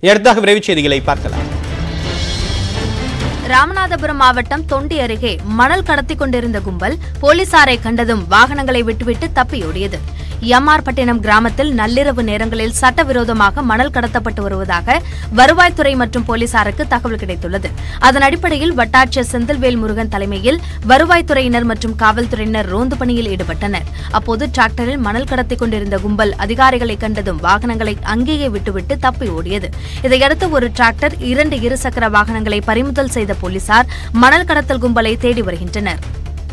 அடுத்தாக விரைவுச் செய்திகளை பார்க்கலாம். ராமநாதபுரம் மாவட்டம் தொண்டி அருகே மணல் கடத்திக் கொண்டிருந்த கும்பல் போலீசாரை கண்டதும் வாகனங்களை விட்டுவிட்டு தப்பியோடியது. எம்ஆர் பட்டினம் கிராமத்தில் நள்ளிரவு நேரங்களில் சட்டவிரோதமாக மணல் கடத்தப்பட்டு வருவதாக வருவாய்த்துறை மற்றும் போலீசாருக்கு தகவல் கிடைத்துள்ளது. அதன் அடிப்படையில் வட்டாட்சியர் செந்தில்வேல் முருகன் தலைமையில் வருவாய்த்துறையினர் மற்றும் காவல்துறையினர் ரோந்து பணியில் ஈடுபட்டனர். அப்போது டிராக்டரில் மணல் கடத்திக் கொண்டிருந்த கும்பல் அதிகாரிகளை கண்டதும் வாகனங்களை அங்கேயே விட்டுவிட்டு தப்பி ஓடியது. இதையடுத்து ஒரு டிராக்டர் 2 இருசக்கர வாகனங்களை பறிமுதல் செய்த போலீசார் மணல் கடத்தல் கும்பலை தேடி வருகின்றனர்.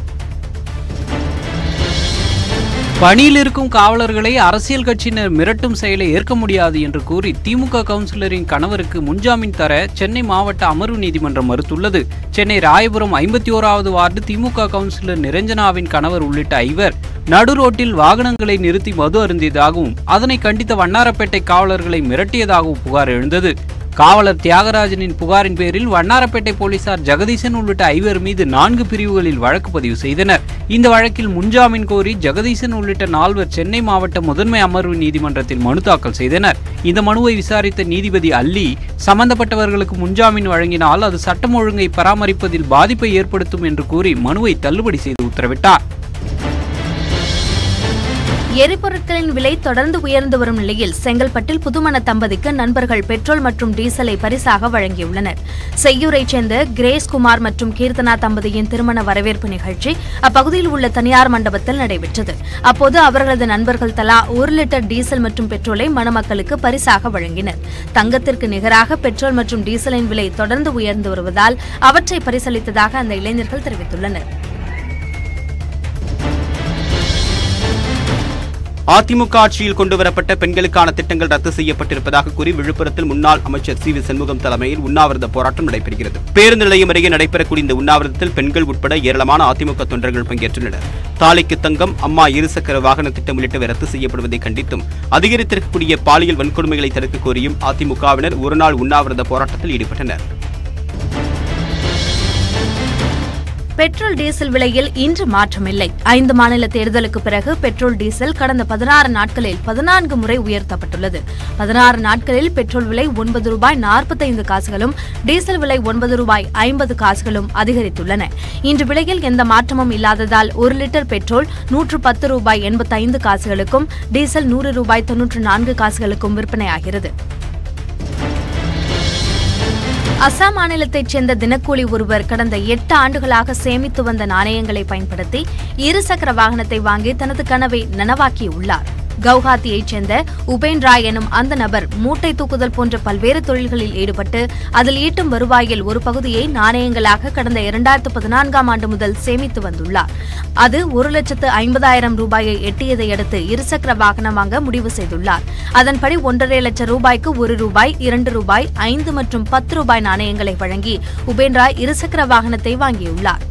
பணியில் இருக்கும் காவலர்களை அரசியல் கட்சியினர் மிரட்டும் செயலை ஏற்க முடியாது என்று கூறி திமுக கவுன்சிலரின் கணவருக்கு முன்ஜாமீன் தர சென்னை மாவட்ட அமர்வு நீதிமன்றம் மறுத்துள்ளது. சென்னை ராயபுரம் 51வது வார்டு திமுக கவுன்சிலர் நிரஞ்சனாவின் கணவர் உள்ளிட்ட 5 நடு ரோட்டில் வாகனங்களை நிறுத்தி மது அருந்தியதாகவும் அதனை கண்டித்த வண்ணாரப்பேட்டை காவலர்களை மிரட்டியதாகவும் புகார் எழுந்தது. காவலர் தியாகராஜனின் புகாரின் பேரில் வண்ணாரப்பேட்டை போலீசார் ஜெகதீசன் உள்ளிட்ட 5 மீது 4 பிரிவுகளில் வழக்கு பதிவு செய்தனர். இந்த வழக்கில் முன்ஜாமீன் கோரி ஜெகதீசன் உள்ளிட்ட 4 சென்னை மாவட்ட முதன்மை அமர்வு நீதிமன்றத்தில் மனு தாக்கல் செய்தனர். இந்த மனுவை விசாரித்த நீதிபதி அல்லி சம்பந்தப்பட்டவர்களுக்கு முன்ஜாமீன் வழங்கினால் அது சட்டம் ஒழுங்கை பராமரிப்பதில் பாதிப்பை ஏற்படுத்தும் என்று கூறி மனுவை தள்ளுபடி செய்து உத்தரவிட்டார். எரிபொருட்களின் விலை தொடர்ந்து உயர்ந்து வரும் நிலையில் செங்கல்பட்டில் புதுமண தம்பதிக்கு நண்பர்கள் பெட்ரோல் மற்றும் டீசலை பரிசாக வழங்கியுள்ளனர். செய்யூரைச் சேர்ந்த கிரேஸ்குமார் மற்றும் கீர்த்தனா தம்பதியின் திருமண வரவேற்பு நிகழ்ச்சி அப்பகுதியில் உள்ள தனியார் மண்டபத்தில் நடைபெற்றது. அப்போது அவர்களது நண்பர்கள் தலா 1 லிட்டர் டீசல் மற்றும் பெட்ரோலை மணமக்களுக்கு பரிசாக வழங்கினர். தங்கத்திற்கு நிகராக பெட்ரோல் மற்றும் டீசலின் விலை தொடர்ந்து உயர்ந்து வருவதால் அவற்றை பரிசளித்ததாக அந்த இளைஞர்கள் தெரிவித்துள்ளனர். அதிமுக ஆட்சியில் கொண்டுவரப்பட்ட பெண்களுக்கான திட்டங்கள் ரத்து செய்யப்பட்டிருப்பதாக கூறி விழுப்புரத்தில் முன்னாள் அமைச்சர் சி.வி. சண்முகம் தலைமையில் உண்ணாவிரத போராட்டம் நடைபெறுகிறது. பேருந்து நிலையம் அருகே நடைபெறக்கூடிய இந்த உண்ணாவிரதத்தில் பெண்கள் உட்பட ஏராளமான அதிமுக தொண்டர்கள் பங்கேற்றுள்ளனர். தாலிக்கு தங்கம், அம்மா இருசக்கர வாகன திட்டம் உள்ளிட்டவை ரத்து செய்யப்படுவதை கண்டித்தும் அதிகரித்திருக்கக்கூடிய பாலியல் வன்கொடுமைகளை தடுக்க கோரியும் அதிமுகவினர் ஒருநாள் உண்ணாவிரத போராட்டத்தில் ஈடுபட்டனர். பெட்ரோல் டீசல் விலையில் இன்று மாற்றமில்லை. 5 மாநில தேர்தலுக்கு பிறகு பெட்ரோல் டீசல் கடந்த 16 நாட்களில் 14 முறை உயர்த்தப்பட்டுள்ளது. 16 நாட்களில் பெட்ரோல் விலை ₹9.45 டீசல் விலை ₹9.50 அதிகரித்துள்ளன. இன்று விலையில் எந்த மாற்றமும் இல்லாததால் 1 லிட்டர் பெட்ரோல் ₹110.85 டீசல் ₹100.94 விற்பனையாகிறது. அசாம் மாநிலத்தைச் சேர்ந்த தினக்கூலி ஒருவர் கடந்த 8 ஆண்டுகளாக சேமித்து வந்த நாணயங்களை பயன்படுத்தி இருசக்கர வாகனத்தை வாங்கி தனது கனவை நனவாக்கியுள்ளார். கவுஹாத்தியைச் சேர்ந்த உபேன் ராய் எனும் அந்த நபர் மூட்டை தூக்குதல் போன்ற பல்வேறு தொழில்களில் ஈடுபட்டு அதில் ஈட்டும் வருவாயில் ஒரு பகுதியை நாணயங்களாக கடந்த 2014ஆம் ஆண்டு முதல் சேமித்து வந்துள்ளார். அது ₹1,50,000 எட்டியதை அடுத்து இருசக்கர வாகனம் வாங்க முடிவு செய்துள்ளார். அதன்படி ₹1.5 லட்சம் ரூபாய்க்கு ₹1, ₹2, ₹5 மற்றும் ₹10 நாணயங்களை வழங்கி உபேன் ராய் இருசக்கர வாகனத்தை வாங்கியுள்ளார்.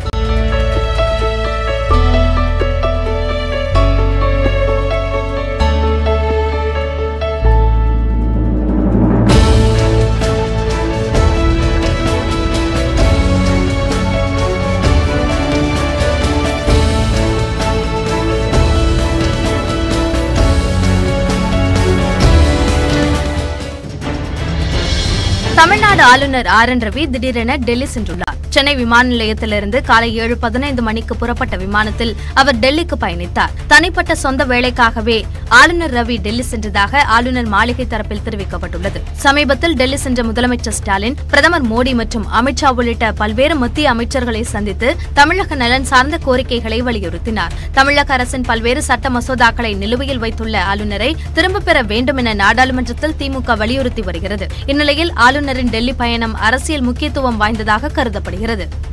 தமிழ்நாடு ஆளுநர் ஆர்.என். ரவி திடீரென டெல்லி சென்றுள்ளார். சென்னை விமான நிலையத்திலிருந்து காலை 7:15 மணிக்கு புறப்பட்ட விமானத்தில் அவர் டெல்லிக்கு பயணித்தார். தனிப்பட்ட சொந்த வேலைக்காகவே ஆளுநர் ரவி டெல்லி சென்றதாக ஆளுநர் மாளிகை தரப்பில் தெரிவிக்கப்பட்டுள்ளது. சமீபத்தில் டெல்லி சென்ற முதலமைச்சர் ஸ்டாலின், பிரதமர் மோடி மற்றும் அமித்ஷா உள்ளிட்ட பல்வேறு மத்திய அமைச்சர்களை சந்தித்து தமிழக நலன் சார்ந்த கோரிக்கைகளை வலியுறுத்தினார். தமிழக அரசின் பல்வேறு சட்ட மசோதாக்களை நிலுவையில் வைத்துள்ள ஆளுநரை திரும்பப் பெற வேண்டும் என நாடாளுமன்றத்தில் திமுக வலியுறுத்தி வருகிறது. இந்நிலையில் ஆளுநரின் டெல்லி பயணம் அரசியல் முக்கியத்துவம் வாய்ந்ததாக கருதப்படுகிறது.